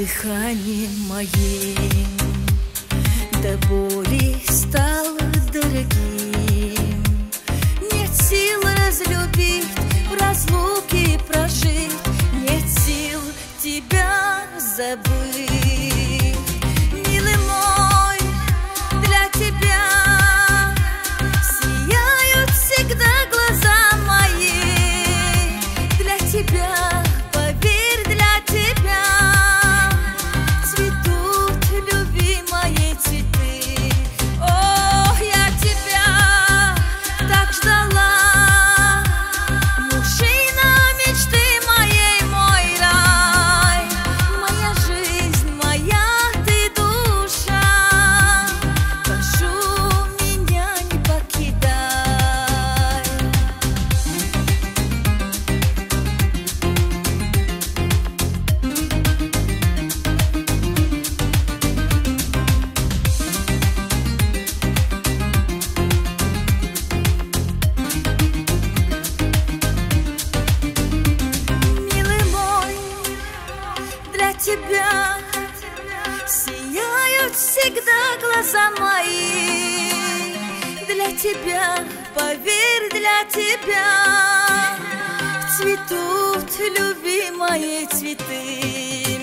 дыханием моим до боли стал дорогим. Нет сил разлюбить, в разлуке прожить, нет сил тебя забыть. Милый мой, для тебя сияют всегда глаза мои. Для тебя, поверь, для тебя цветут любимые цветы. О, я тебя так ждала, мужчина мечты моей, мой рай, моя жизнь, моя ты душа. Прошу, меня не покидай. Милый мой, для тебя сияют всегда глаза мои. Для тебя, поверь, для тебя цветут любимые цветы.